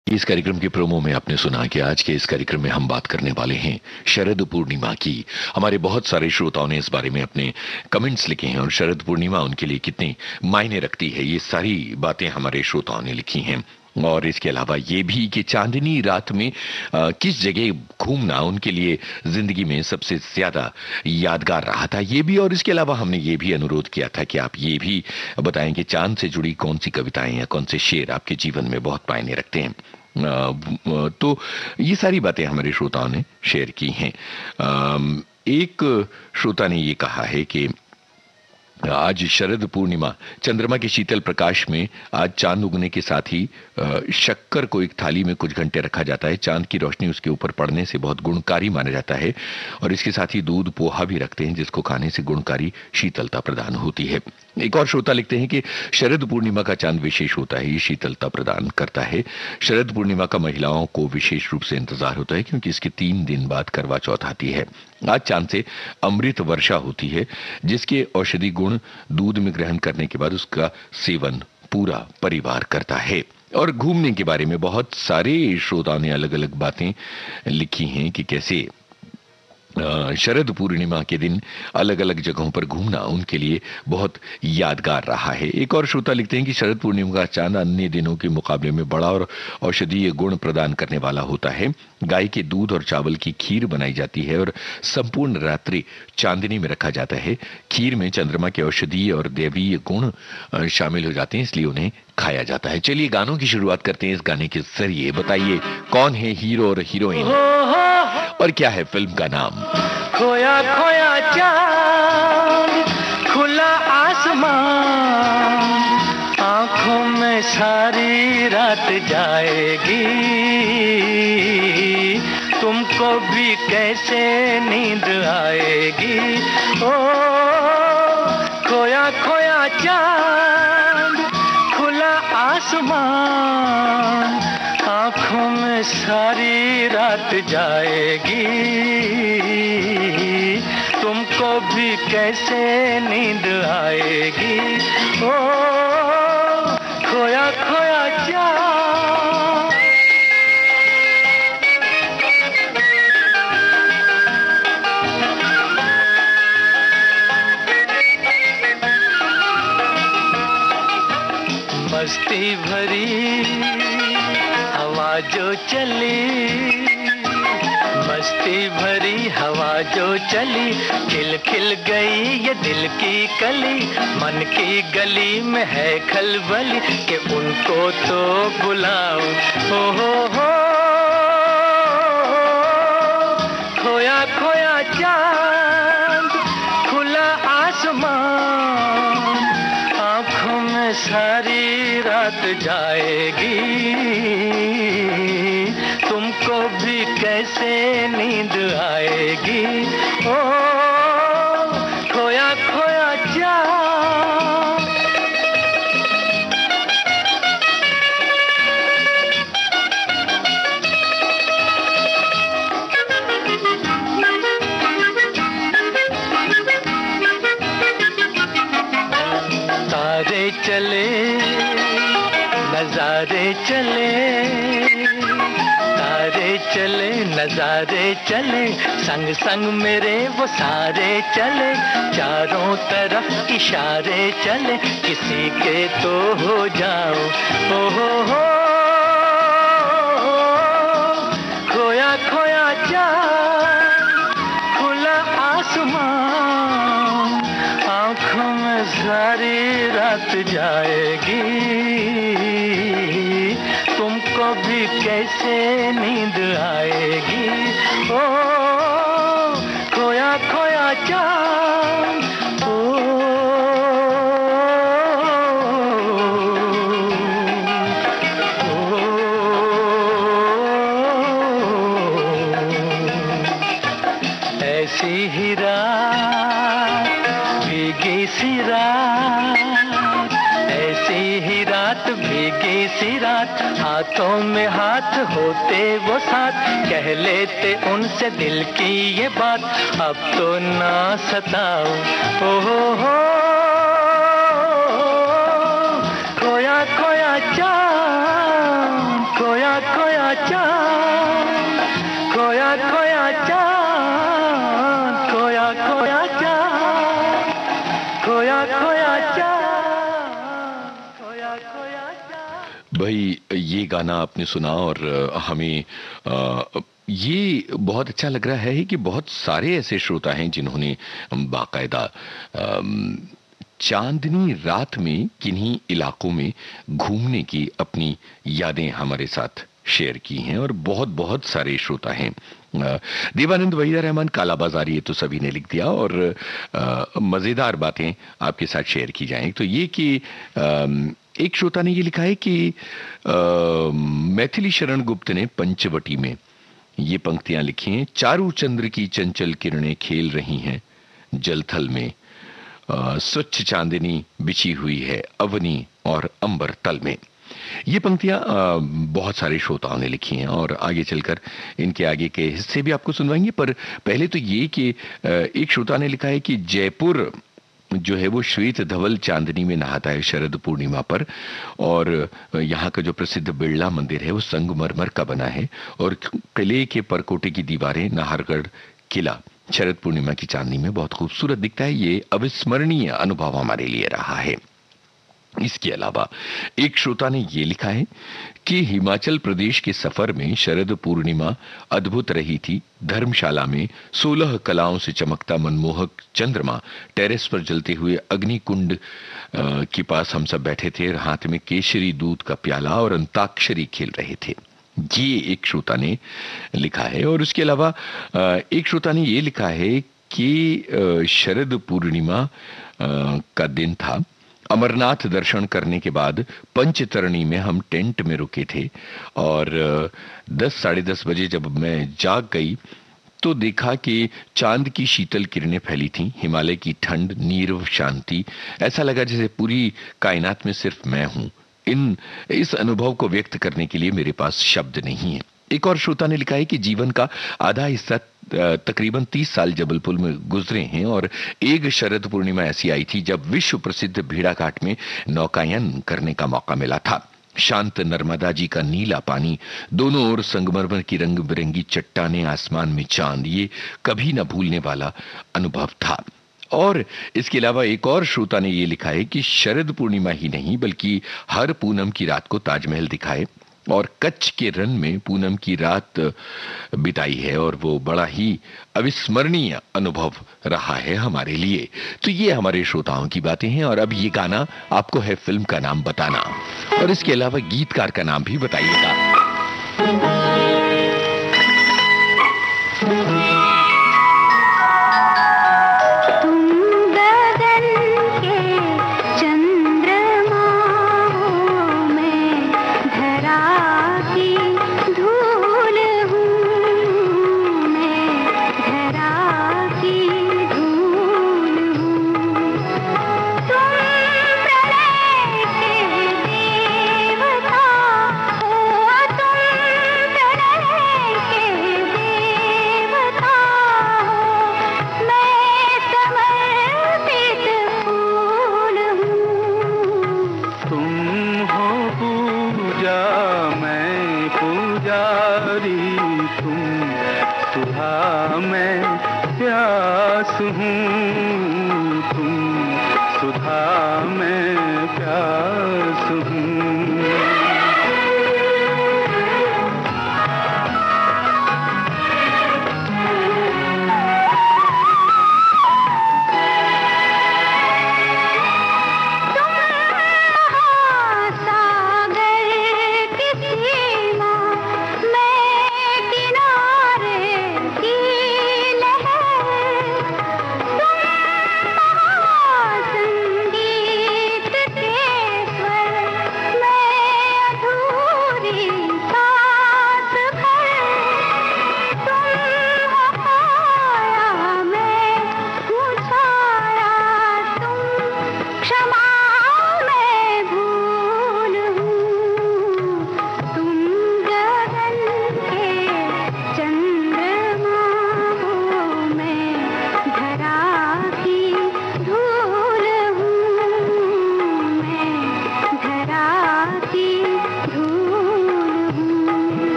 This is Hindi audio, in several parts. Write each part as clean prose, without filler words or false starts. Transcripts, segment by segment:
इस कार्यक्रम के प्रोमो में आपने सुना कि आज के इस कार्यक्रम में हम बात करने वाले हैं शरद पूर्णिमा की। हमारे बहुत सारे श्रोताओं ने इस बारे में अपने कमेंट्स लिखे हैं और शरद पूर्णिमा उनके लिए कितनी मायने रखती है, ये सारी बातें हमारे श्रोताओं ने लिखी हैं। और इसके अलावा ये भी कि चांदनी रात में किस जगह घूमना उनके लिए जिंदगी में सबसे ज्यादा यादगार रहा था, ये भी। और इसके अलावा हमने ये भी अनुरोध किया था कि आप ये भी बताएं कि चांद से जुड़ी कौन सी कविताएं या कौन से शेर आपके जीवन में बहुत मायने रखते हैं। तो ये सारी बातें हमारे श्रोताओं ने शेयर की हैं। एक श्रोता ने ये कहा है कि आज शरद पूर्णिमा, चंद्रमा के शीतल प्रकाश में आज चांद उगने के साथ ही शक्कर को एक थाली में कुछ घंटे रखा जाता है। चांद की रोशनी उसके ऊपर पड़ने से बहुत गुणकारी माना जाता है और इसके साथ ही दूध पोहा भी रखते हैं जिसको खाने से गुणकारी शीतलता प्रदान होती है। एक और श्रोता लिखते हैं कि शरद पूर्णिमा का चांद विशेष होता है, ये शीतलता प्रदान करता है। शरद पूर्णिमा का महिलाओं को विशेष रूप से इंतजार होता है क्योंकि इसके 3 दिन बाद करवा चौथ आती है। आज चांद से अमृत वर्षा होती है जिसके औषधि गुण दूध में ग्रहण करने के बाद उसका सेवन पूरा परिवार करता है। और घूमने के बारे में बहुत सारे श्रोताओं ने अलग अलग बातें लिखी हैं कि कैसे शरद पूर्णिमा के दिन अलग अलग जगहों पर घूमना उनके लिए बहुत यादगार रहा है। एक और श्रोता लिखते हैं कि शरद पूर्णिमा का चांद अन्य दिनों के मुकाबले में बड़ा और औषधीय गुण प्रदान करने वाला होता है। गाय के दूध और चावल की खीर बनाई जाती है और संपूर्ण रात्रि चांदनी में रखा जाता है। खीर में चंद्रमा के औषधीय और दैवीय गुण शामिल हो जाते हैं, इसलिए उन्हें खाया जाता है। चलिए गानों की शुरुआत करते हैं। इस गाने के जरिए बताइए कौन है हीरो और हीरोइन और क्या है फिल्म का नाम। खोया खोया चांद, खुला आसमान, आंखों में सारी रात जाएगी, तुमको भी कैसे नींद आएगी। ओ खोया खोया चांद, खुला आसमान, आंखों में सारी रात जाएगी, तुमको भी कैसे नींद आएगी। ओ खोया खोया चांद। मस्ती भरी हवा जो चली, मस्ती भरी हवा जो चली, खिल खिल गई ये दिल की कली, मन की गली में है खलबली कि उनको तो बुलाऊं। हो खोया खोया चांद, खुला आसमान, आंखों में सारी रात जाएगी, तुमको भी कैसे नींद आएगी। ओ खोया खोया चांद। तारे चले नजारे चले, तारे चले नजारे चले, संग संग मेरे वो सारे चले, चारों तरफ इशारे चले, किसी के तो हो जाओ। हो खोया खोया चांद, खुला आसमान, आंखों में सारी रात जाएगी, तुमको भी कैसे नींद आएगी। ओ खोया खोया चांद। ओ ऐसी ही रात, भीगी सी रात, ऐसी ही रात, भीगी सी रात, हाथों में हाथ होते वो साथ, कह लेते उनसे दिल की ये बात, अब तो ना सताओ। हो खोया खोया चांद, खोया खोया चांद, खोया खोया चांद, खोया खोया चांद, खोया खोया चांद, खोया खोया चांद। भाई ये गाना आपने सुना और हमें ये बहुत अच्छा लग रहा है कि बहुत सारे ऐसे श्रोता हैं जिन्होंने बाकायदा चांदनी रात में किन्हीं इलाकों में घूमने की अपनी यादें हमारे साथ शेयर की हैं और बहुत बहुत सारे श्रोता हैं। देवानंद वहीदा रहमान काला बाजार, ये तो सभी ने लिख दिया और मजेदार बातें आपके साथ शेयर की जाएं तो ये कि एक श्रोता ने ये लिखा है कि मैथिली शरण गुप्त ने पंचवटी में ये पंक्तियां लिखी हैं। चारू चंद्र की चंचल किरणें खेल रही हैं जलथल में, स्वच्छ चांदनी बिछी हुई है अवनी और अंबर तल में। ये पंक्तियां बहुत सारे श्रोताओं ने लिखी हैं और आगे चलकर इनके आगे के हिस्से भी आपको सुनवाएंगे, पर पहले तो ये कि एक श्रोता ने लिखा है कि जयपुर जो है वो श्वेत धवल चांदनी में नहाता है शरद पूर्णिमा पर, और यहाँ का जो प्रसिद्ध बिरला मंदिर है वो संगमरमर का बना है और किले के परकोटे की दीवारें, नाहरगढ़ किला शरद पूर्णिमा की चांदनी में बहुत खूबसूरत दिखता है। ये अविस्मरणीय अनुभव हमारे लिए रहा है। इसके अलावा एक श्रोता ने यह लिखा है कि हिमाचल प्रदेश के सफर में शरद पूर्णिमा अद्भुत रही थी। धर्मशाला में 16 कलाओं से चमकता मनमोहक चंद्रमा, टेरेस पर जलते हुए अग्निकुंड के पास हम सब बैठे थे, हाथ में केसरी दूध का प्याला और अंताक्षरी खेल रहे थे। ये एक श्रोता ने लिखा है। और उसके अलावा एक श्रोता ने यह लिखा है कि शरद पूर्णिमा का दिन था। अमरनाथ दर्शन करने के बाद पंचतरणी में हम टेंट में रुके थे और 10 साढ़े 10 बजे जब मैं जाग गई तो देखा कि चांद की शीतल किरणें फैली थीं। हिमालय की ठंड, नीरव शांति, ऐसा लगा जैसे पूरी कायनात में सिर्फ मैं हूं। इस अनुभव को व्यक्त करने के लिए मेरे पास शब्द नहीं है। एक और श्रोता ने लिखा है कि जीवन का आधा हिस्सा तकरीबन 30 साल जबलपुर में गुजरे हैं और एक शरद पूर्णिमा ऐसी आई थी जब विश्व प्रसिद्ध भेड़ाघाट में नौकायन करने का मौका मिला था। शांत नर्मदा जी का नीला पानी, दोनों ओर संगमरमर की रंग बिरंगी चट्टानें, आसमान में चांद, ये कभी न भूलने वाला अनुभव था। और इसके अलावा एक और श्रोता ने यह लिखा है कि शरद पूर्णिमा ही नहीं बल्कि हर पूनम की रात को ताजमहल दिखाए और कच्छ के रन में पूनम की रात बिताई है और वो बड़ा ही अविस्मरणीय अनुभव रहा है हमारे लिए। तो ये हमारे श्रोताओं की बातें हैं और अब ये गाना आपको है फिल्म का नाम बताना और इसके अलावा गीतकार का नाम भी बताइएगा।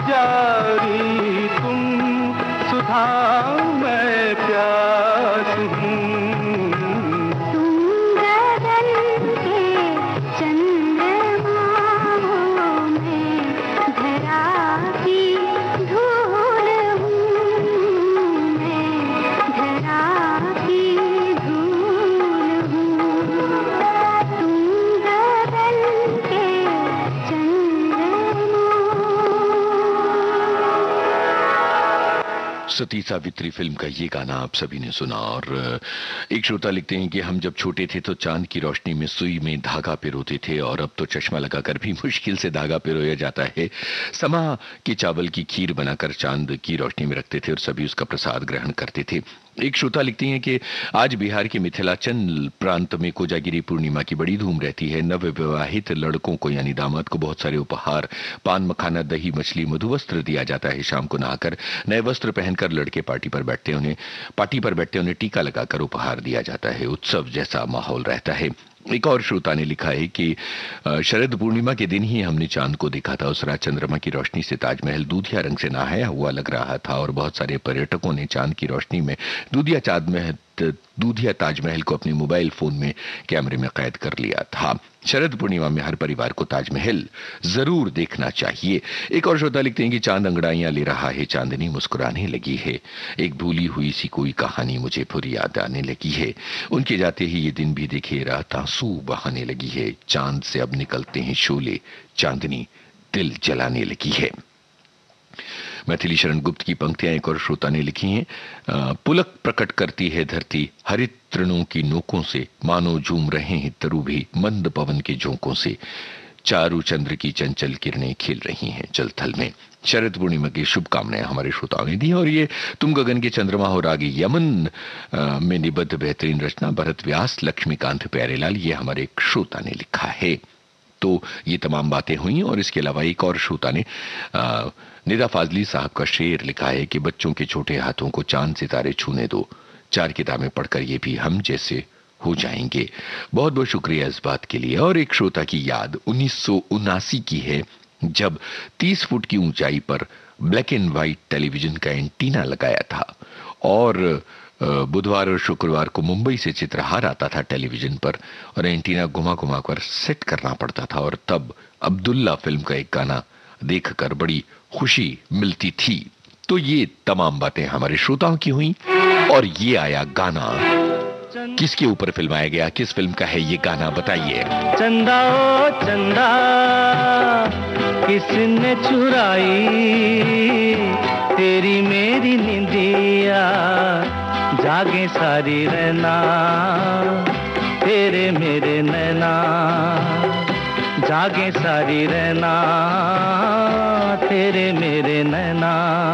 जारी तुम सुधा मैं प्यास हूँ। तुम गगन के चंद्रमा हो, मैं धरा की धूल हूँ, मैं धरा की धूल हूँ। तुम गगन के चंद्रमा। सती सावित्री फिल्म का ये गाना आप सभी ने सुना। और एक श्रोता लिखते हैं कि हम जब छोटे थे तो चांद की रोशनी में सुई में धागा पिरोते थे, और अब तो चश्मा लगाकर भी मुश्किल से धागा पिरोया जाता है। समा के चावल की खीर बनाकर चांद की रोशनी में रखते थे और सभी उसका प्रसाद ग्रहण करते थे। एक श्रोता लिखती हैं कि आज बिहार के मिथिलांचल प्रांत में कोजागिरी पूर्णिमा की बड़ी धूम रहती है। नवविवाहित लड़कों को यानी दामाद को बहुत सारे उपहार, पान मखाना, दही, मछली, मधुवस्त्र दिया जाता है। शाम को नहाकर नए वस्त्र पहनकर लड़के पार्टी पर बैठते उन्हें टीका लगाकर उपहार दिया जाता है। उत्सव जैसा माहौल रहता है। एक और श्रोता ने लिखा है कि शरद पूर्णिमा के दिन ही हमने चांद को देखा था। उस रात चंद्रमा की रोशनी से ताजमहल दूधिया रंग से नहाया हुआ लग रहा था, और बहुत सारे पर्यटकों ने चांद की रोशनी में दूधिया ताजमहल को अपने मोबाइल फोन में कैमरे में कैद कर लिया था। शरद पूर्णिमा में हर परिवार को ताजमहल जरूर देखना चाहिए। एक और श्रोता लिखते हैं कि चांद अंगड़ाइयां ले रहा है, चांदनी मुस्कुराने लगी है, एक भूली हुई सी कोई कहानी मुझे फिर याद आने लगी है, उनके जाते ही ये दिन भी दिखे, रात आंसू बहाने लगी है, चांद से अब निकलते हैं शोले, चांदनी दिल जलाने लगी है। मैथिली शरण गुप्त की पंक्तियां एक और श्रोता ने लिखी हैं। पुलक प्रकट करती है धरती हरित तृणों की नोकों से, मानो झूम रहे हैं तरु भी मंद पवन के झोंकों से, चारू चंद्र की चंचल किरणें खिल रही हैं जल थल में। शरद पूर्णिमा की शुभकामनाएं हमारे श्रोताओं ने दी। और ये तुम गगन के चंद्रमा हो रागी यमन में निबद्ध बेहतरीन रचना भरत व्यास, लक्ष्मीकांत प्यारेलाल, ये हमारे एक श्रोता ने लिखा है। तो ये तमाम बातें हुई। और इसके अलावा एक और श्रोता ने निदा फाजली साहब का शेर लिखा है कि बच्चों के छोटे हाथों को चांद सितारे छूने दो, 4 किताबें पढ़कर ये भी हम जैसे हो जाएंगे। बहुत बहुत शुक्रिया इस बात के लिए। और एक श्रोता की याद 1979 की है, जब 30 फुट की ऊंचाई पर ब्लैक एंड व्हाइट टेलीविजन का एंटीना लगाया था, और बुधवार और शुक्रवार को मुंबई से चित्रहार आता था टेलीविजन पर, और एंटीना घुमा घुमा कर सेट करना पड़ता था। और तब अब्दुल्ला फिल्म का एक गाना देखकर बड़ी खुशी मिलती थी। तो ये तमाम बातें हमारे श्रोताओं की हुई। और ये आया गाना, किसके ऊपर फिल्माया गया, किस फिल्म का है ये गाना, बताइए। चंदा ओ चंदा किसने चुराई तेरी मेरी निंदिया, जागे सारी रहना तेरे मेरे नैना, जागे सारी रहना तेरे मेरे नैना।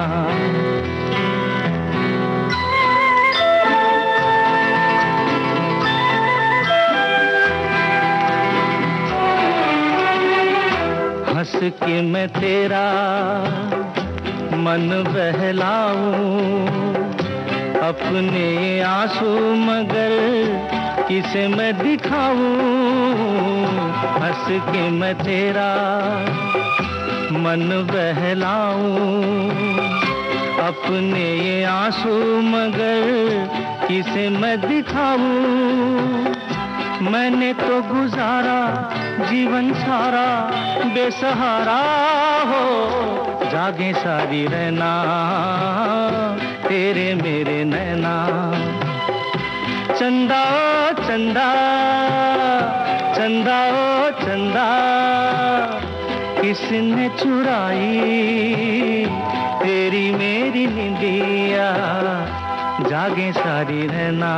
हंस के मैं तेरा मन बहलाऊं, अपने आंसू मगर किसे मैं दिखाऊं, हंस के मैं तेरा मन बहलाऊं, अपने ये आंसू मगर किसे मैं दिखाऊं। मैंने तो गुजारा जीवन सारा बेसहारा हो, जागे सारी रहना तेरे मेरे नैना। चंदा ओ चंदा चंदा ओ चंदा किसने चुराई तेरी मेरी निंदिया, जागे सारी रहना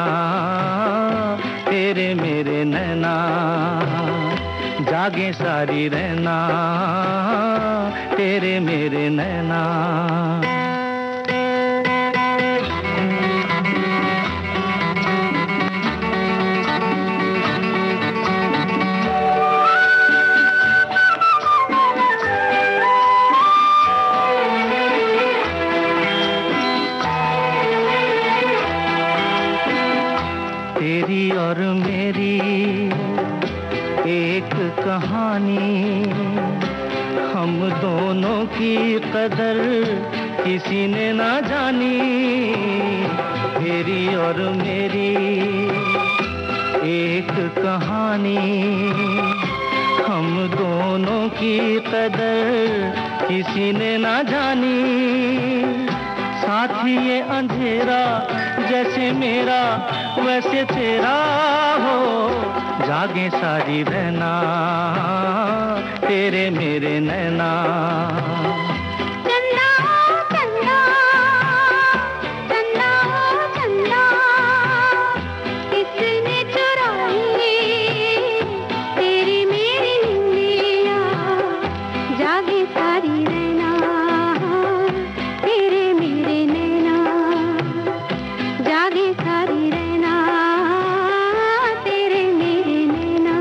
तेरे मेरे नैना, जागे सारी रहना तेरे मेरे नैना। तेरी और मेरी एक कहानी हम दोनों की कदर किसी ने ना जानी, तेरी और मेरी एक कहानी। हम दोनों की कदर किसी ने ना जानी, साथ ही ये अंधेरा जैसे मेरा वैसे तेरा हो, जागे सारी रहना तेरे मेरे नैना। चन्ना चन्ना चन्ना चन्ना, किसने चुराई तेरी मेरी निंदिया, जागे सारी रहना तेरे मेरे नैना, जागे सारी रहना तेरे मेरे नैना।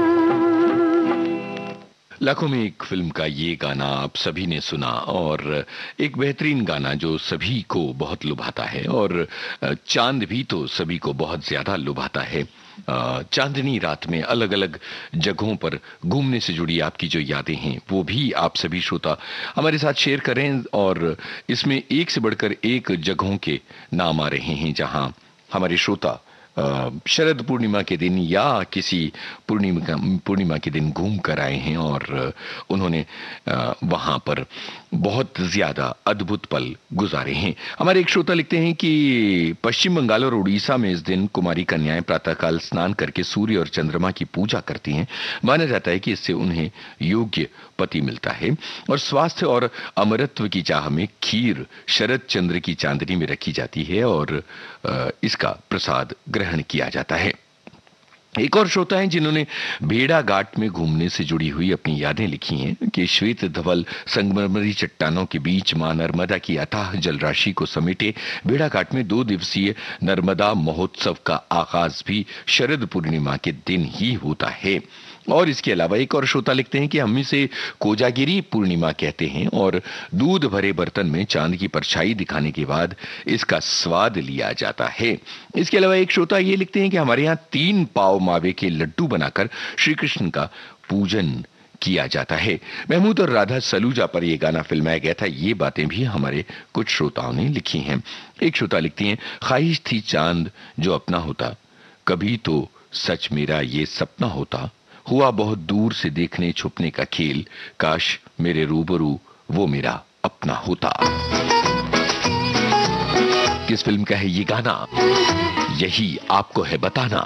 लाखों में एक फिल्म का ये गाना आप सभी ने सुना, और एक बेहतरीन गाना जो सभी को बहुत लुभाता है, और चांद भी तो सभी को बहुत ज्यादा लुभाता है। चांदनी रात में अलग अलग जगहों पर घूमने से जुड़ी आपकी जो यादें हैं वो भी आप सभी श्रोता हमारे साथ शेयर करें, और इसमें एक से बढ़कर एक जगहों के नाम आ रहे हैं जहां हमारे श्रोता शरद पूर्णिमा के दिन या किसी पूर्णिमा के दिन घूम कर आए हैं, और उन्होंने वहां पर बहुत ज्यादा अद्भुत पल गुजारे हैं। हमारे एक श्रोता लिखते हैं कि पश्चिम बंगाल और उड़ीसा में इस दिन कुमारी कन्याएं प्रातःकाल स्नान करके सूर्य और चंद्रमा की पूजा करती हैं। माना जाता है कि इससे उन्हें योग्य पति मिलता है, और स्वास्थ्य और अमरत्व की चाह में खीर शरद चंद्र की चांदनी में रखी जाती है और इसका प्रसाद ग्रहण किया जाता है। एक और श्रोता हैं जिन्होंने भेड़ा घाट में घूमने से जुड़ी हुई अपनी यादें लिखी हैं कि श्वेत धवल संगमरमरी चट्टानों के बीच मां नर्मदा की अथाह जलराशि को समेटे भेड़ा घाट में 2 दिवसीय नर्मदा महोत्सव का आगाज भी शरद पूर्णिमा के दिन ही होता है। और इसके अलावा एक और श्रोता लिखते हैं कि हम इसे कोजागिरी पूर्णिमा कहते हैं, और दूध भरे बर्तन में चांद की परछाई दिखाने के बाद इसका स्वाद लिया जाता है। इसके अलावा एक श्रोता ये लिखते हैं कि हमारे यहाँ 3 पाव मावे के लड्डू बनाकर श्री कृष्ण का पूजन किया जाता है। महमूद और राधा सलूजा पर यह गाना फिल्माया गया था। ये बातें भी हमारे कुछ श्रोताओं ने लिखी हैं। एक श्रोता लिखती हैं, ख्वाहिश थी चांद जो अपना होता, कभी तो सच मेरा ये सपना होता, हुआ बहुत दूर से देखने छुपने का खेल, काश मेरे रूबरू वो मेरा अपना होता। किस फिल्म का है ये गाना, यही आपको है बताना।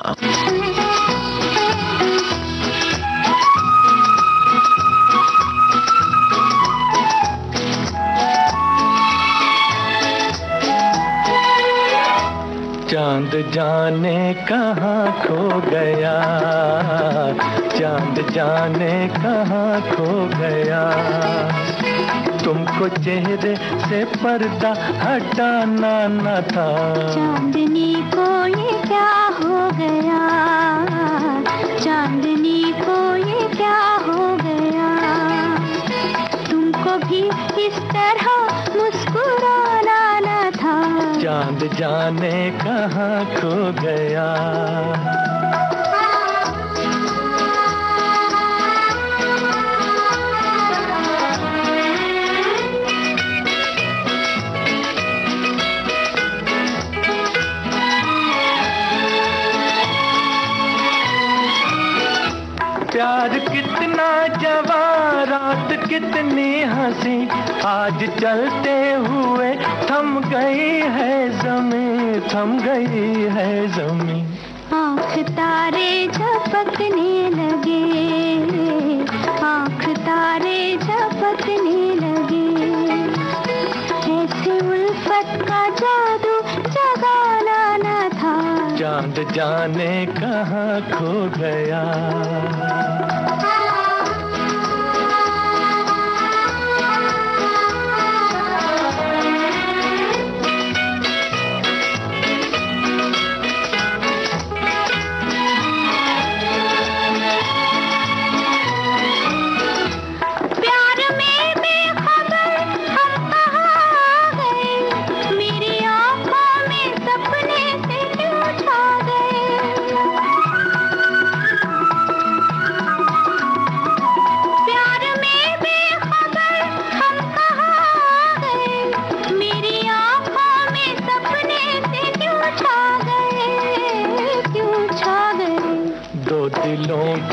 चांद जाने कहाँ खो गया, चांद जाने कहाँ खो गया, तुमको चेहरे से पर्दा हटाना न था। चांदनी को ये क्या हो गया, चांदनी को ये क्या हो गया, तुमको भी इस तरह मुस्कुराना न था। चांद जाने कहाँ खो गया। प्यार कितना जवां, रात कितनी हंसी, आज चलते हुए थम गई है ज़मीं, थम गई है ज़मीं। आँख तारे झपकने लगे, आँख तारे झपकने लगे, ऐसे उल्फत का जादू जगाना न था। चांद जाने कहाँ खो गया।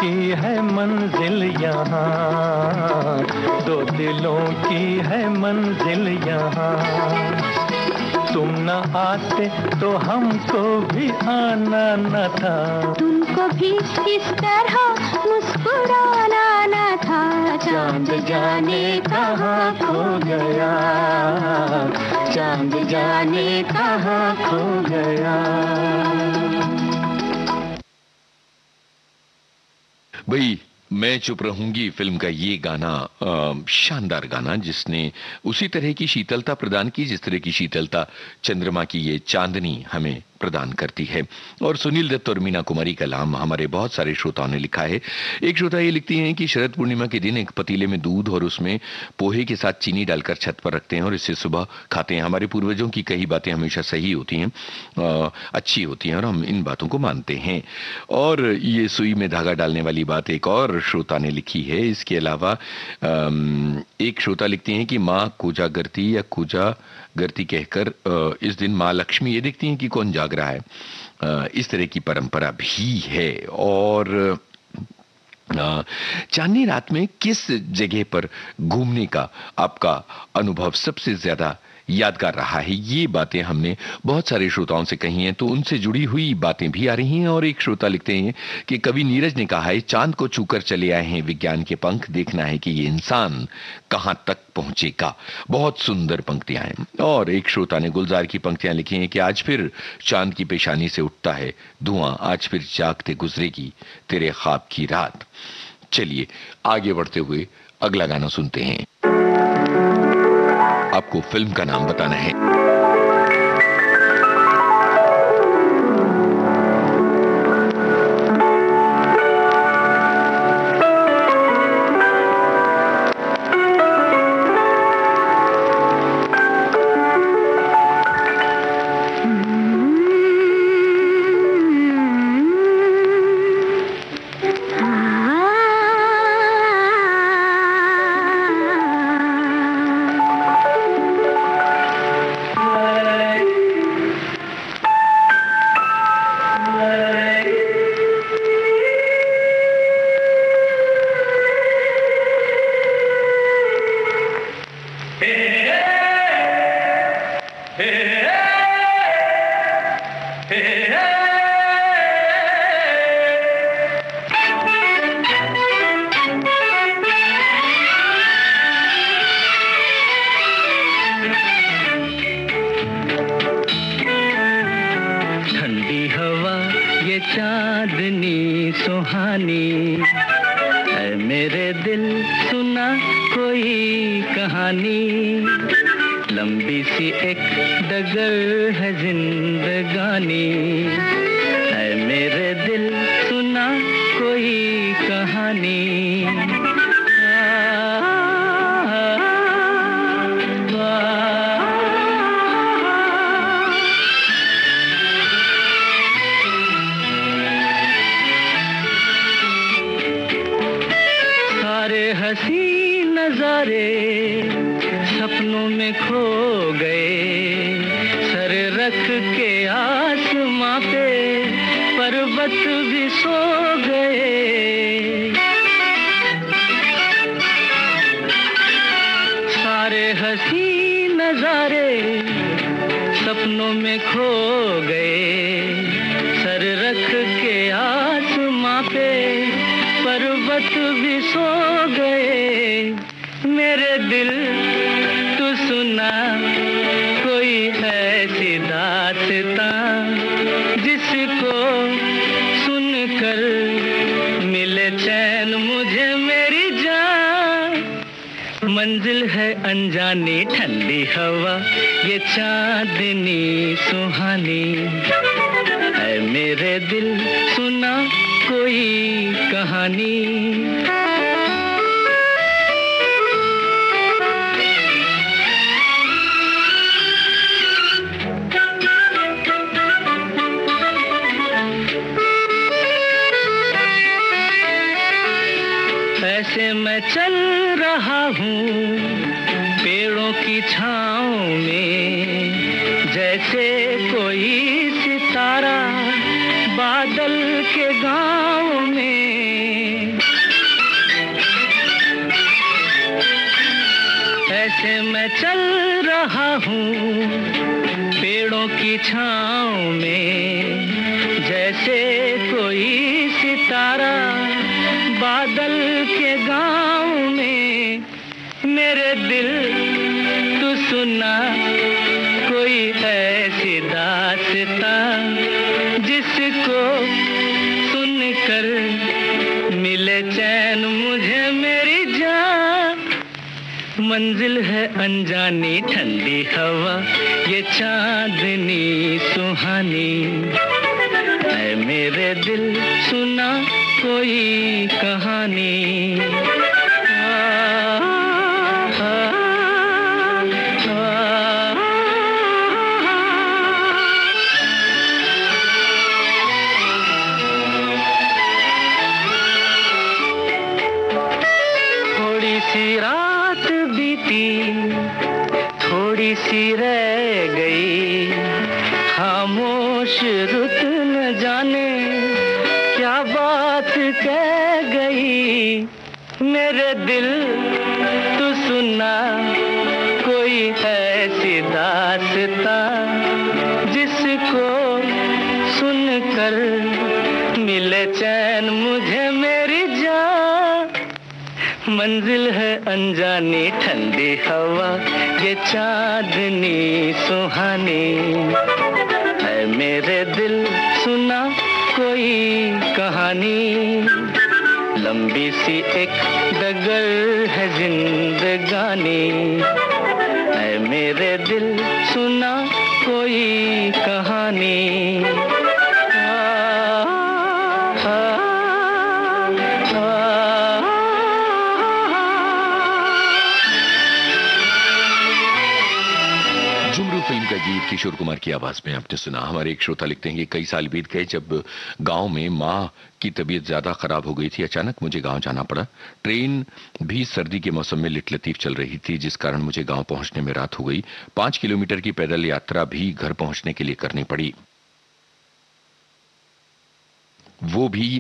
की है मंजिल यहाँ, दो दिलों की है मंजिल यहाँ। तुम न आते तो हमको भी आना न था, तुमको भी इस तरह मुस्कुराना न था। चांद जाने कहाँ खो गया, चांद जाने कहाँ खो गया। भाई मैं चुप रहूंगी फिल्म का ये गाना, शानदार गाना जिसने उसी तरह की शीतलता प्रदान की जिस तरह की शीतलता चंद्रमा की ये चांदनी हमें प्रदान करती है। और सुनील दत्त और मीना कुमारी का नाम हमारे बहुत सारे श्रोताओं ने लिखा है। एक श्रोता ये लिखती हैं कि शरद पूर्णिमा के दिन एक पतीले में दूध और उसमें पोहे के साथ चीनी डालकर छत पर रखते हैं और इसे सुबह खाते हैं। हमारे पूर्वजों की कई बातें हमेशा सही होती हैं, अच्छी होती हैं और हम इन बातों को मानते हैं। और ये सुई में धागा डालने वाली बात एक और श्रोता ने लिखी है। इसके अलावा एक श्रोता लिखती हैं कि माँ पूजा करती या पूजा गरती कहकर इस दिन माँ लक्ष्मी ये देखती हैं कि कौन जाग रहा है। इस तरह की परंपरा भी है। और चांदनी रात में किस जगह पर घूमने का आपका अनुभव सबसे ज्यादा यादगार रहा है, ये बातें हमने बहुत सारे श्रोताओं से कही हैं, तो उनसे जुड़ी हुई बातें भी आ रही हैं। और एक श्रोता लिखते हैं कि कवि नीरज ने कहा है, चांद को छूकर चले आए हैं विज्ञान के पंख, देखना है कि ये इंसान कहां तक पहुंचेगा। बहुत सुंदर पंक्तियां हैं। और एक श्रोता ने गुलजार की पंक्तियां लिखी हैं कि आज फिर चांद की पेशानी से उठता है धुआं, आज फिर जागते गुजरेगी तेरे ख्वाब की रात। चलिए आगे बढ़ते हुए अगला गाना सुनते हैं। आपको फिल्म का नाम बताना है। चांदनी सुहानी है मेरे दिल, सुना कोई कहानी, लंबी सी एक डगर है जिंदगानी, है मेरे दिल सुना कोई कहानी। हंसी नजारे सपनों में खो गए, सर रख के आसमां पे पर्वत भी सो गए। सारे हंसी नजारे सपनों में खो गए, सर रख के आसमां पे पर्वत भी सो गए। मेरे दिल तू सुना कोई ऐसी दास्तां, जिसको सुनकर मिले चैन मुझे मेरी जान। मंजिल है अनजानी ठंडी हवा, ये चांदनी सुहानी, है मेरे दिल सुना कोई कहानी। ऐसे मैं चल रहा हूँ पेड़ों की छाँव में, जैसे कोई सितारा बादल के गाँव में। ऐसे मैं चल रहा हूँ पेड़ों की छाँव में, जैसे कोई सितारा बादल के गाँव में। मेरे दिल तू सुना कोई ऐसी दास्तां, जिसको सुनकर मिले चैन मुझे मेरी जान। मंजिल है अनजानी ठंडी हवा, ये चांदनी सुहानी। ऐ मेरे दिल सुना कोई कहानी। थोड़ी सी रात बीती, थोड़ी सी रह गई, खामोश रुत न जाने क्या बात कह गई। मेरे दिल तू सुना कोई ऐसी दास्तां, जिसको सुनकर मिले चैन मुझे मेरी जान। मंजिल है अनजानी ठंडी हवा, ये चांदनी सुहानी। है मेरे दिल सुना कोई कहानी। लंबी सी एक डगर है जिंदगानी। है मेरे दिल सुना कोई कहानी। जुमरू फिल्म का गीत किशोर कुमार की आवाज में आपने सुना। हमारे एक श्रोता लिखते हैं कि कई साल बीत गए, जब गांव में माँ की तबीयत ज्यादा खराब हो गई थी, अचानक मुझे गांव जाना पड़ा। ट्रेन भी सर्दी के मौसम में लिटलतीफ चल रही थी, जिस कारण मुझे गांव पहुंचने में रात हो गई। 5 किलोमीटर की पैदल यात्रा भी घर पहुंचने के लिए करनी पड़ी, वो भी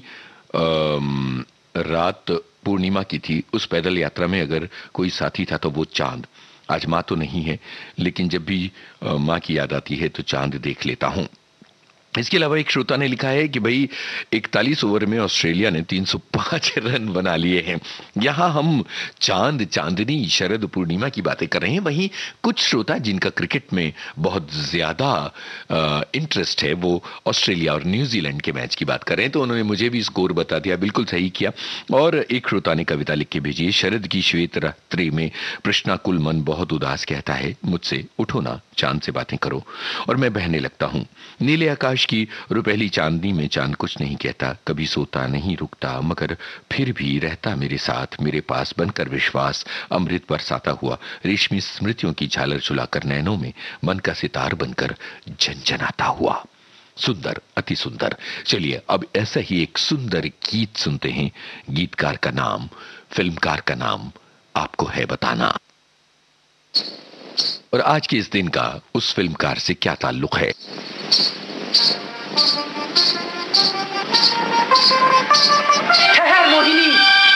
रात पूर्णिमा की थी। उस पैदल यात्रा में अगर कोई साथी था तो वो चांद। आज माँ तो नहीं है, लेकिन जब भी माँ की याद आती है तो चांद देख लेता हूं। इसके अलावा एक श्रोता ने लिखा है कि भाई 41 ओवर में ऑस्ट्रेलिया ने 305 रन बना लिए हैं। यहां हम चांद, चांदनी, शरद पूर्णिमा की बातें कर रहे हैं, वहीं कुछ श्रोता जिनका क्रिकेट में बहुत ज्यादा इंटरेस्ट है, वो ऑस्ट्रेलिया और न्यूजीलैंड के मैच की बात कर रहे हैं, तो उन्होंने मुझे भी स्कोर बता दिया। बिल्कुल सही किया। और एक श्रोता ने कविता लिख के भेजी है, शरद की श्वेत रात्रि में कृष्णाकुल मन बहुत उदास कहता है, मुझसे उठो ना चांद से बातें करो, और मैं बहने लगता हूं। नीले आकाश की रुपहली चांदनी में चांद कुछ नहीं कहता, कभी सोता नहीं रुकता, मगर फिर भी रहता मेरे साथ, मेरे पास बनकर विश्वास अमृत बरसाता हुआ, रेशमी स्मृतियों की झालर चुलाकर नैनों में मन का सितार बनकर झनझनाता हुआ। सुंदर, अति सुंदर। चलिए अब ऐसा ही एक सुंदर गीत सुनते हैं। गीतकार का नाम, फिल्मकार का नाम आपको है बताना, और आज के इस दिन का उस फिल्मकार से क्या ताल्लुक है। ठहर मोहिनी,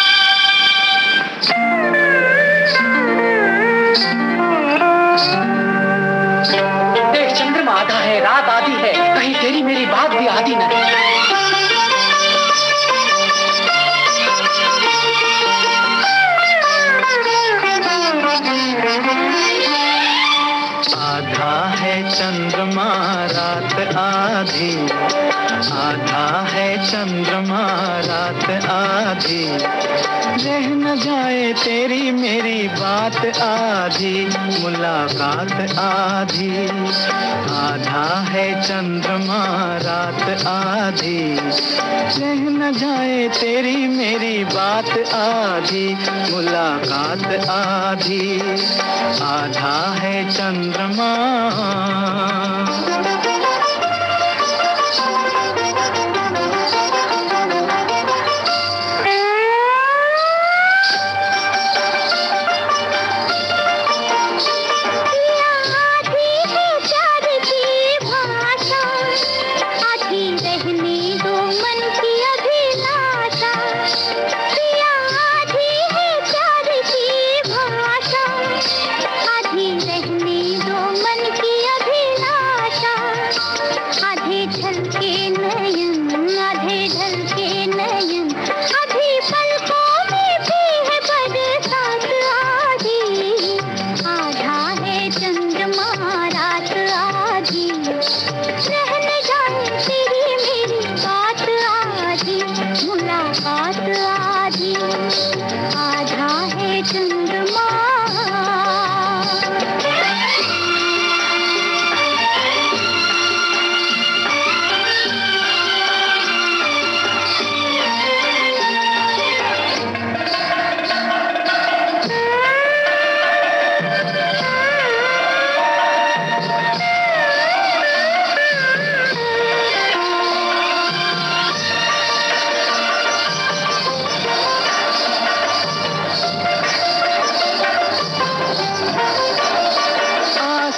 देख चंद्रमा आधा है, रात आधी है, कहीं तेरी मेरी बात भी आधी न है। आधा है चंद्रमा रात आधी, आधा है चंद्रमा रात आधी, रह न जाए तेरी मेरी बात आधी, मुलाकात आधी। आधा है चंद्रमा रात आधी, रह न जाए तेरी मेरी बात आधी, मुलाकात आधी। आधा है चंद्रमा।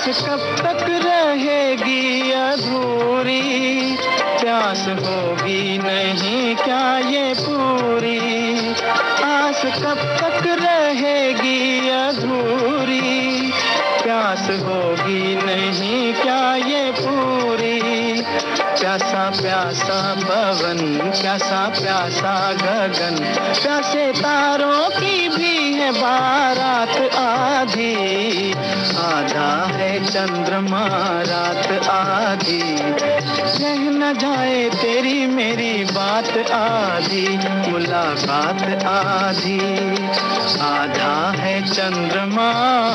कब तक रहेगी अधूरी, प्यास होगी नहीं क्या ये पूरी, आस कब तक रहेगी अधूरी, प्यास होगी नहीं क्या ये पूरी। प्यासा प्यासा पवन, प्यासा प्यासा गगन, प्यासे तारों की भी है बारात आधी, आधा है चंद्रमा रात आधी, रह न जाए तेरी मेरी बात आधी, मुलाकात आधी, आधा है चंद्रमा।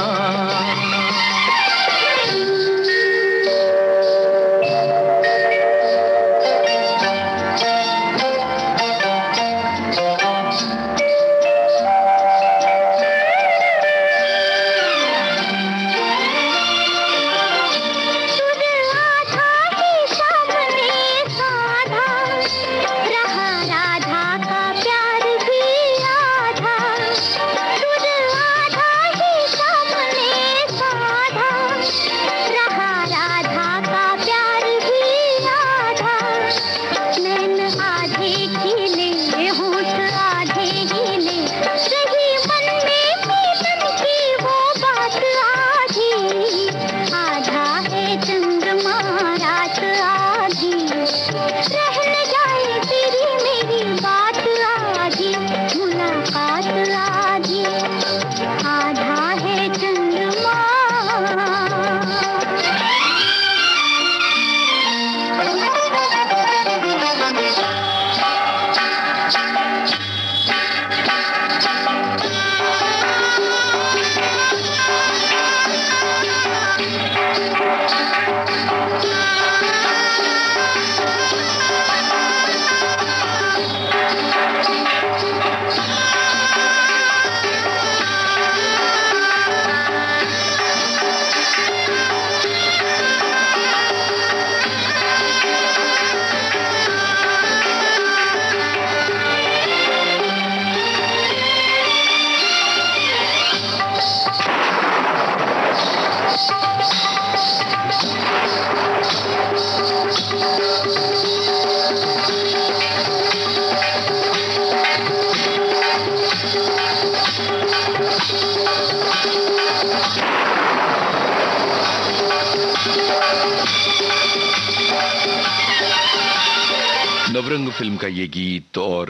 नवरंग फिल्म का ये गीत और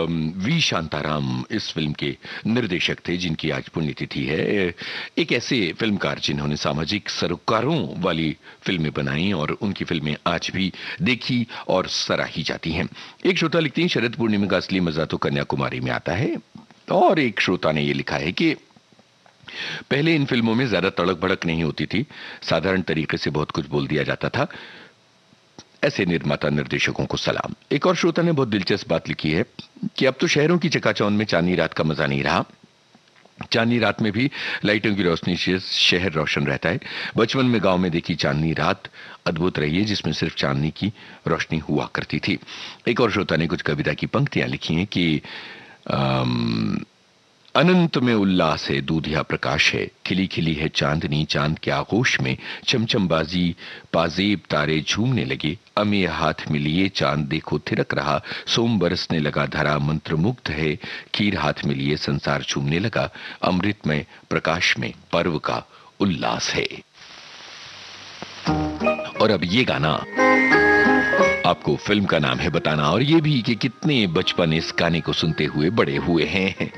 वी शांताराम इस फिल्म के निर्देशक थे जिनकी आज पुण्यतिथि है। एक ऐसे फिल्मकार जिन्होंने सामाजिक सरोकारों वाली फिल्में बनाई और उनकी फिल्में आज भी देखी और सराही जाती हैं। एक श्रोता लिखती हैं, शरद पूर्णिमा का असली मजा तो कन्याकुमारी में आता है। और एक श्रोता ने ये लिखा है कि पहले इन फिल्मों में ज्यादा तड़क भड़क नहीं होती थी, साधारण तरीके से बहुत कुछ बोल दिया जाता था। ऐसे निर्माता निर्देशकों को सलाम। एक और श्रोता ने बहुत दिलचस्प बात लिखी है कि अब तो शहरों की चकाचौंध में चांदनी रात का मजा नहीं रहा। चांदनी रात में भी लाइटों की रोशनी से शहर रोशन रहता है। बचपन में गांव में देखी चांदनी रात अद्भुत रही है, जिसमें सिर्फ चांदनी की रोशनी हुआ करती थी। एक और श्रोता ने कुछ कविता की पंक्तियां लिखी हैं कि अनंत में उल्लास है, दूधिया प्रकाश है, खिली खिली है चांदनी, चांद के आगोश में चमचमबाजी पाजेब तारे झूमने लगे, अमे हाथ में लिए चांद देखो थिरक रहा, सोम बरसने लगा धरा मंत्रमुग्ध है, खीर हाथ में लिए संसार झूमने लगा, अमृतमय प्रकाश में पर्व का उल्लास है। और अब ये गाना आपको फिल्म का नाम है बताना और ये भी कि कितने बचपन इस गाने को सुनते हुए बड़े हुए हैं।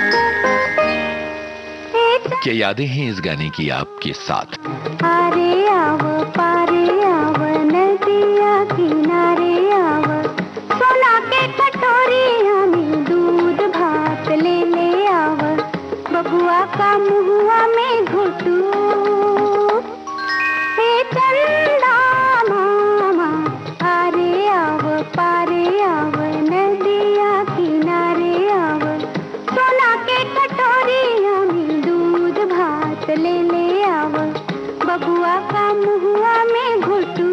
क्या यादें हैं इस गाने की आपके साथ? अरे आव पारे आव नदिया किनारे आव, सोना के कटोरिया में दूध भात ले ले आव, बबुआ का मुहुआ में घुटू, हे चंदा मामा अरे आव पारे आव नदिया किनारे आव, सोना के कटोरिया में दूध भात ले ले आव, बबुआ का मुहुआ में घुटू।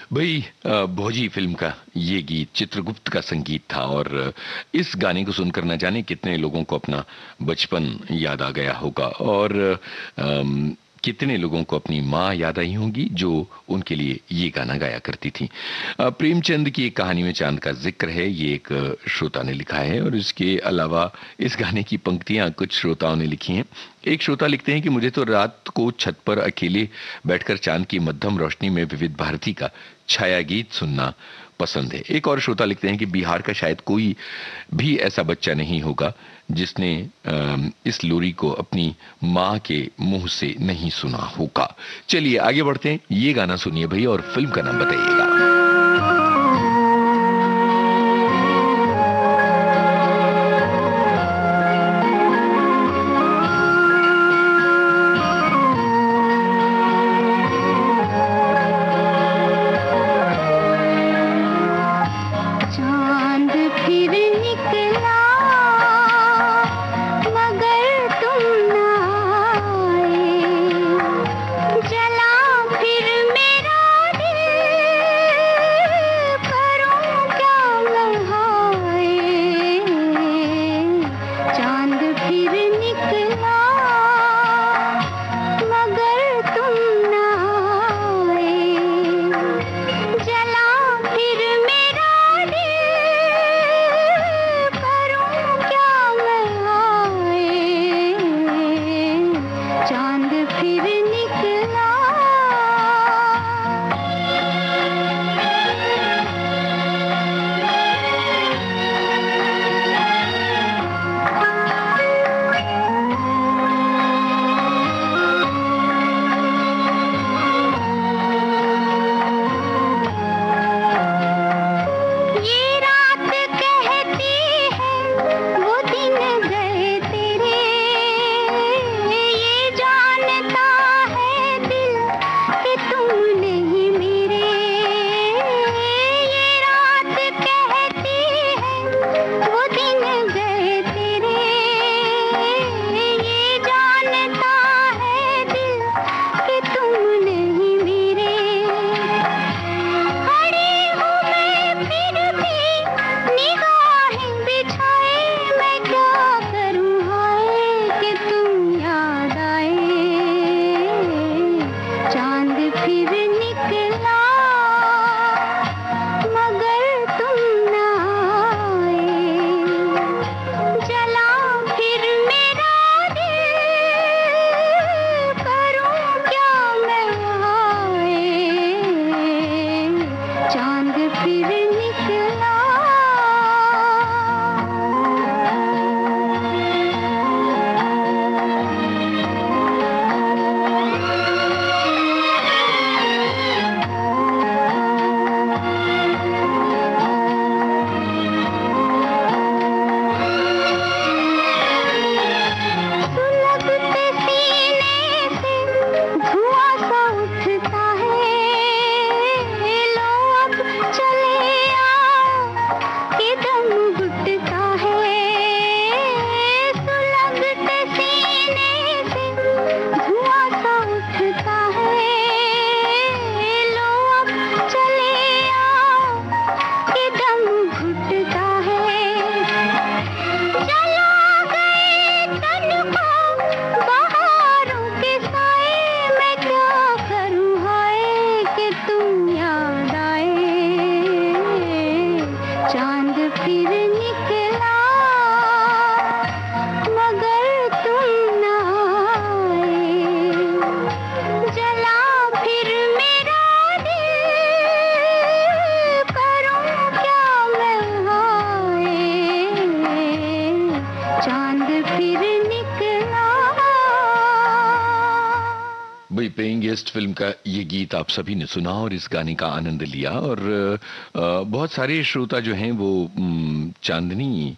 भाई भोजी फिल्म का ये गीत चित्रगुप्त का संगीत था और इस गाने को सुनकर न जाने कितने लोगों को अपना बचपन याद आ गया होगा और कितने लोगों को अपनी माँ याद आई होंगी जो उनके लिए ये गाना गाया करती थी। प्रेमचंद की एक कहानी में चांद का जिक्र है, ये एक श्रोता ने लिखा है और इसके अलावा इस गाने की पंक्तियां कुछ श्रोताओं ने लिखी हैं। एक श्रोता लिखते हैं कि मुझे तो रात को छत पर अकेले बैठकर चांद की मध्यम रोशनी में विविध भारती का छाया गीत सुनना पसंद है। एक और श्रोता लिखते हैं कि बिहार का शायद कोई भी ऐसा बच्चा नहीं होगा जिसने इस लोरी को अपनी माँ के मुंह से नहीं सुना होगा। चलिए आगे बढ़ते हैं, ये गाना सुनिए भाई और फिल्म का नाम बताइएगा। पेइंग गेस्ट फिल्म का ये गीत आप सभी ने सुना और इस गाने का आनंद लिया। और बहुत सारे श्रोता जो हैं वो चांदनी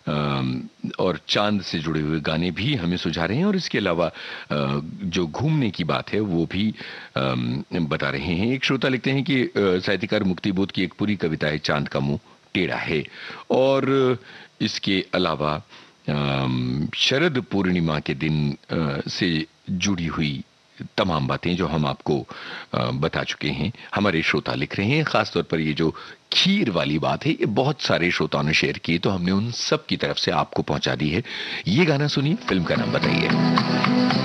और चांद से जुड़े हुए गाने भी हमें सुझा रहे हैं और इसके अलावा जो घूमने की बात है वो भी बता रहे हैं। एक श्रोता लिखते हैं कि साहित्यकार मुक्तिबोध की एक पूरी कविता है चांद का मुंह टेढ़ा है। और इसके अलावा शरद पूर्णिमा के दिन से जुड़ी हुई तमाम बातें जो हम आपको बता चुके हैं। हमारे श्रोता लिख रहे हैं, खासतौर पर ये जो खीर वाली बात है ये बहुत सारे श्रोताओं ने शेयर की, तो हमने उन सब की तरफ से आपको पहुंचा दी है। ये गाना सुनिए, फिल्म का नाम बताइए।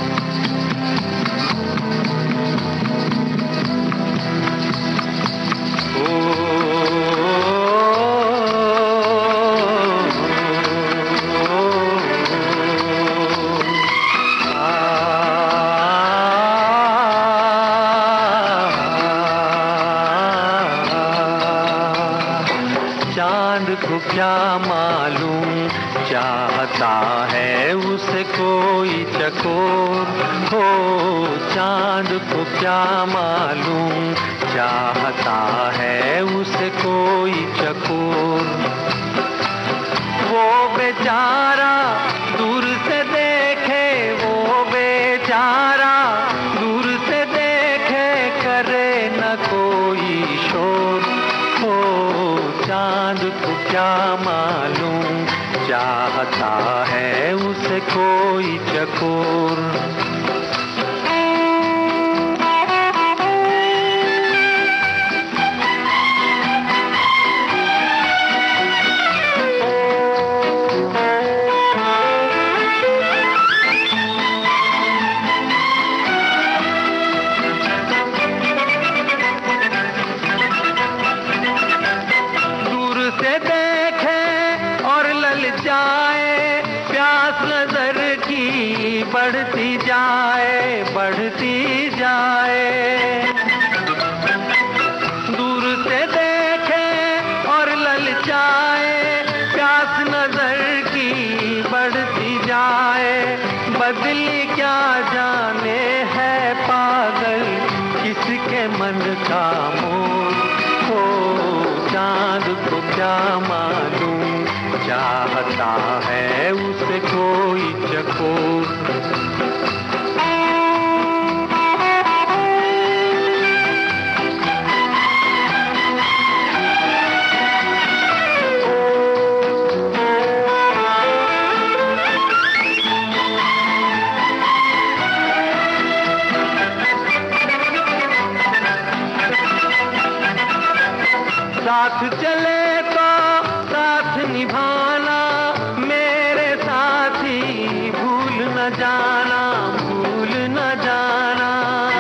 क्या मालूम चाहता है उसे कोई चकोर हो, चांद को क्या मालूम चाहता है उसे कोई चकोर। वो बेचारा दूर से देखे, वो बेचारा दूर से देखे, करे न कोई शोर हो, चांद को क्या मालूम चाहता है उसे कोई चकोर। बढ़ती जाए, बढ़ती जाए, दूर से देखे और ललचाए, प्यास नजर की बढ़ती जाए। बदली क्या जाने है पागल किसके मन का मोर हो, चांद को क्या मालूम चाहता है उसे कोई चकोर। साथ चले तो साथ निभाना, मेरे साथी भूल न जाना, भूल न जाना।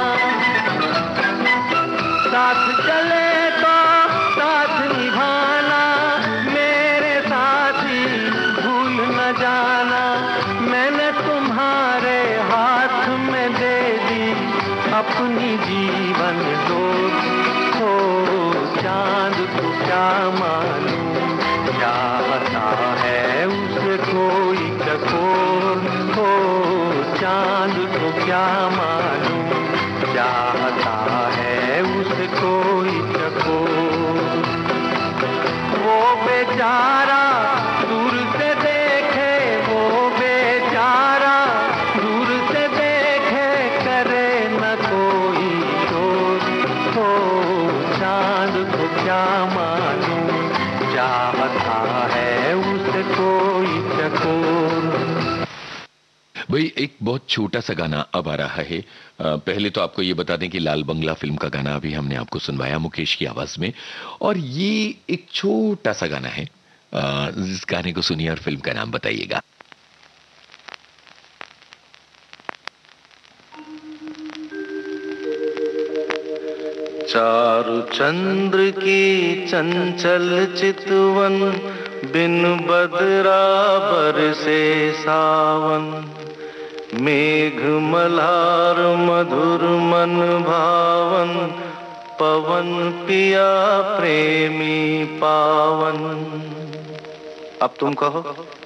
साथ चले तो साथ निभाना, मेरे साथी भूल न जाना। मैंने तुम्हारे हाथ में दे दी अपनी जीवन डोर हो, चांद को क्या मालूम चाहता है उसे कोई चकोर हो, चांद को क्या मालूम चाहता है उसे कोई चकोर। वो बेचारा दूर से देखे, वो बेचारा दूर से देखे, करे न कोई शोर हो, चांद को क्या मालूम चाहता है उसे कोई चकोर। भाई एक बहुत छोटा सा गाना अब आ रहा है। पहले तो आपको ये बता दें कि लाल बंगला फिल्म का गाना अभी हमने आपको सुनवाया मुकेश की आवाज में, और ये एक छोटा सा गाना है। इस गाने को सुनिए और फिल्म का नाम बताइएगा। चारु चंद्र की चंचल चितवन, बिन बदरा बरसे सावन। मेघ मल्हार मधुर मन भावन, पवन पिया प्रेमी पावन। अब तुम कहो।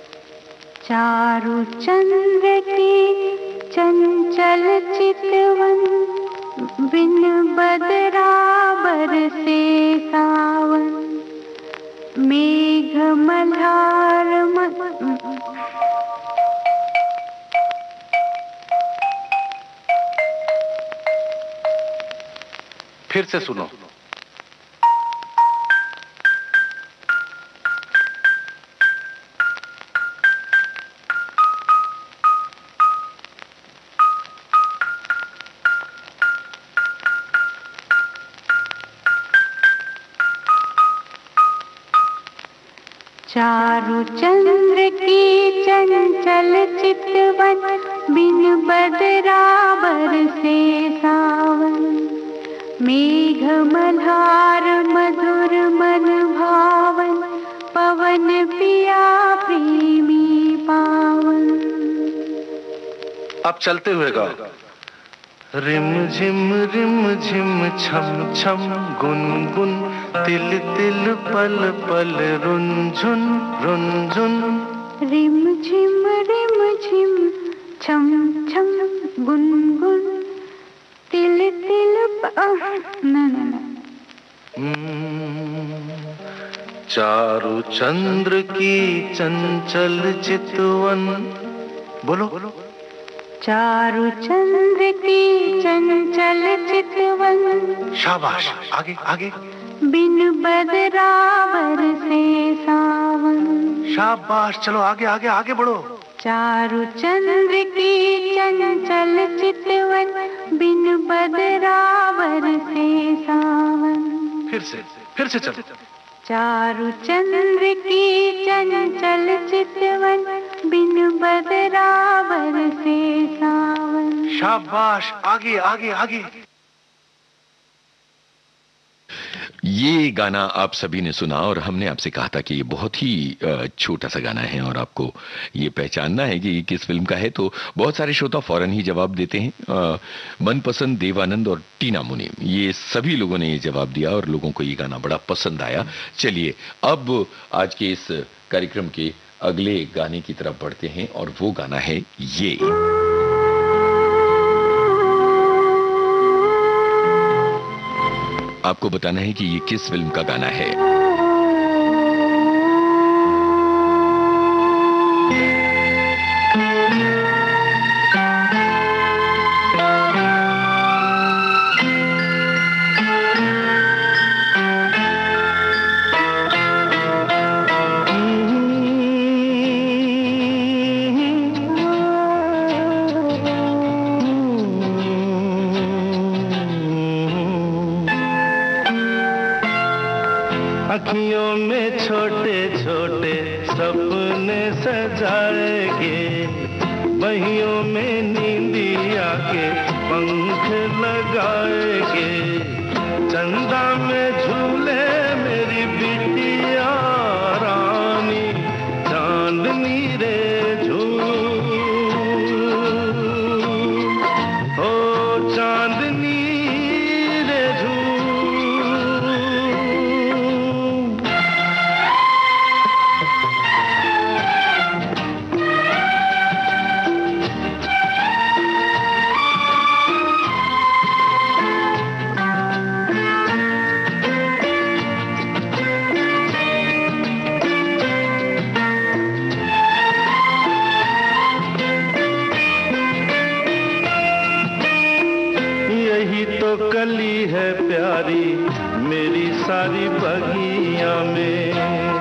चारु चंद्र की चंचल चितवन, बिन बदरा बरसे सावन। मेघ मल्हार फिर से सुनो। चारु चंद्र की चंचल चितवन, बिन बदरा बरसे सावन। मेघ मल्हार मधुर मन भावन, पवन पिया प्रेमी पावन। अब चलते हुए गाओ। रिम झिम छम छम गुनगुन, तिल तिल पल पल रुनझुन रुनझुन। रिम झिम छम छम गुनगुन, तिल तिल चारु चंद्र की चंचल चितवन। बोलो बोलो। चारु चंद्र की चंचल चितवन। शाबाश, आगे आगे। बिन बदरा बरसे सावन। शाबाश, चलो आगे आगे आगे बढ़ो। चारु चंद्र की चंचल चितवन, बिन बदरा बरसे सावन। फिर से चलो। चारु चंद्र की चंचल चितवन, बिन बदरा बरसे सावन। शाबाश, आगे आगे आगे। ये गाना आप सभी ने सुना और हमने आपसे कहा था कि ये बहुत ही छोटा सा गाना है और आपको ये पहचानना है कि किस फिल्म का है। तो बहुत सारे श्रोता फौरन ही जवाब देते हैं। मनपसंद देवानंद और टीना मुनीम, ये सभी लोगों ने ये जवाब दिया और लोगों को ये गाना बड़ा पसंद आया। चलिए अब आज के इस कार्यक्रम के अगले गाने की तरफ बढ़ते हैं और वो गाना है ये। आपको बताना है कि ये किस फिल्म का गाना है। अखियों में छोटे छोटे सपने सजाएंगे, बहियों में नींदिया के पंख लगाएंगे। चंदा में झूले मेरी बिटिया रानी, चांदनी रे झूल, ओ चांदनी रे झूल। कली है प्यारी मेरी सारी बगिया में,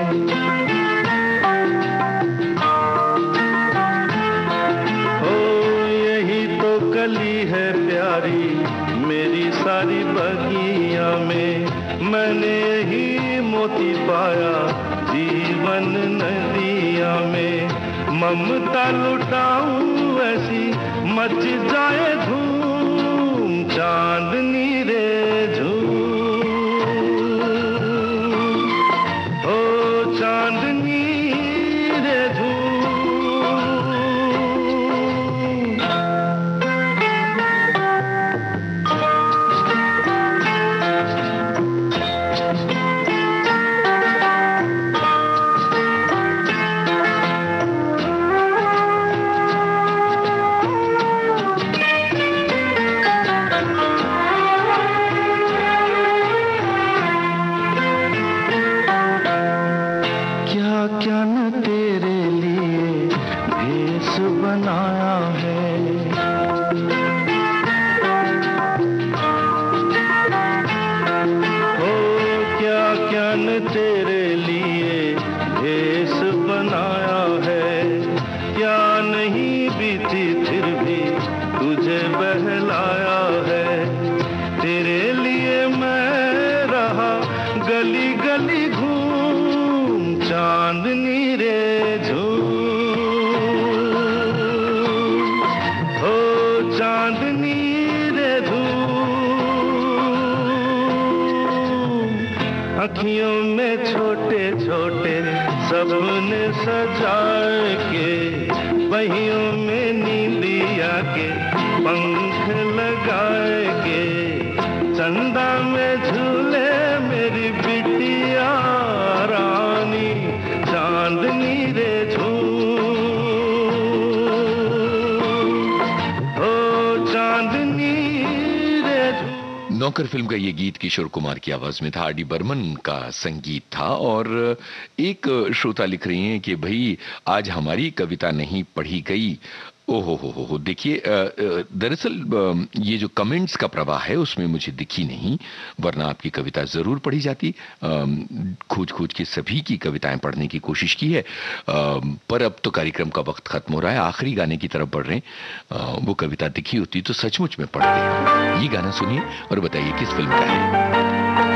ओ यही तो कली है प्यारी मेरी सारी बगिया में। मैंने यही मोती पाया जीवन नदिया में, ममता लुटाऊं ऐसी मच जाए धूम, चांदनी रे झूल, ओ चांदनी रे झूल। अखियों में छोटे छोटे सपने सजाए के, बहियों में नींदिया के पंख लगाए के, चंदा में झूले मेरी बिटिया रानी, चांदनी रे झूल, ओ चांदनी रे झूल। नौकर फिल्म का ये गीत किशोर कुमार की आवाज में था, आर.डी. बर्मन का संगीत था। और एक श्रोता लिख रही हैं कि भाई आज हमारी कविता नहीं पढ़ी गई। ओहो हो, देखिए दरअसल ये जो कमेंट्स का प्रवाह है उसमें मुझे दिखी नहीं, वरना आपकी कविता जरूर पढ़ी जाती। खोज खोज के सभी की कविताएं पढ़ने की कोशिश की है, पर अब तो कार्यक्रम का वक्त खत्म हो रहा है, आखिरी गाने की तरफ बढ़ रहे हैं। वो कविता दिखी होती तो सचमुच में पढ़ते। ये गाना सुनिए और बताइए किस फिल्म का है।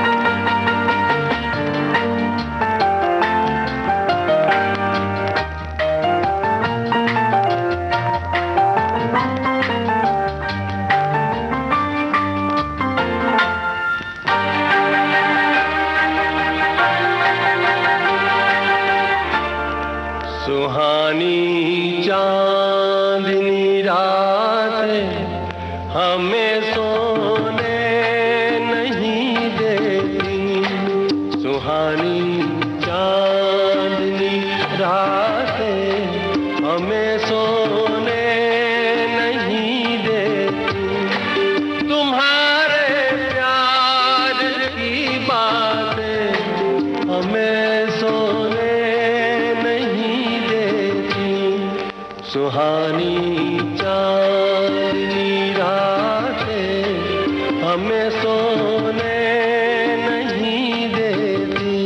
सुहानी चांदनी रात हमें सोने नहीं देती, सुहानी चांदनी रात हमें सोने नहीं देती, तुम्हारे प्यार की बातें हमें सोने सुहानी चांदनी रातें हमें सोने नहीं देती।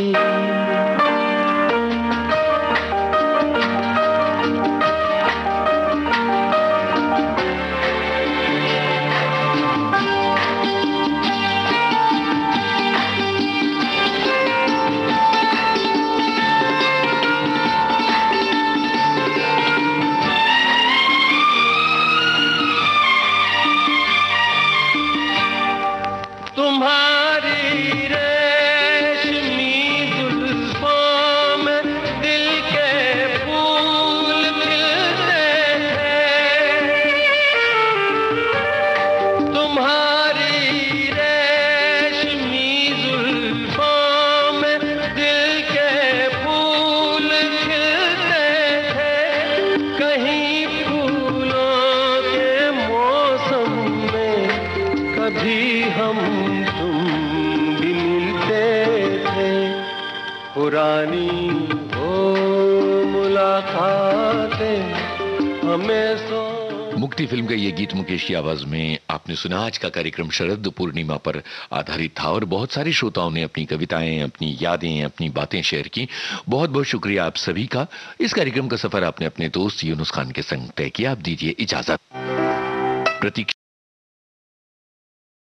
तुम्हारी रेशमी जुल्फों में दिल के फूल खिलते हैं, तुम्हारी रेशमी जुल्फों में दिल के फूल खिलते थे, कहीं फूलों के मौसम में कभी हम भी मिलते थे, पुरानी वो मुलाकातें हमें सो। मुक्ति फिल्म का ये गीत मुकेश की आवाज में आपने सुना। आज का कार्यक्रम शरद पूर्णिमा पर आधारित था और बहुत सारे श्रोताओं ने अपनी कविताएं, अपनी यादें, अपनी बातें शेयर की। बहुत बहुत शुक्रिया आप सभी का। इस कार्यक्रम का सफर आपने अपने दोस्त यूनुस खान के संग तय किया। आप दीजिए इजाजत। प्रतीक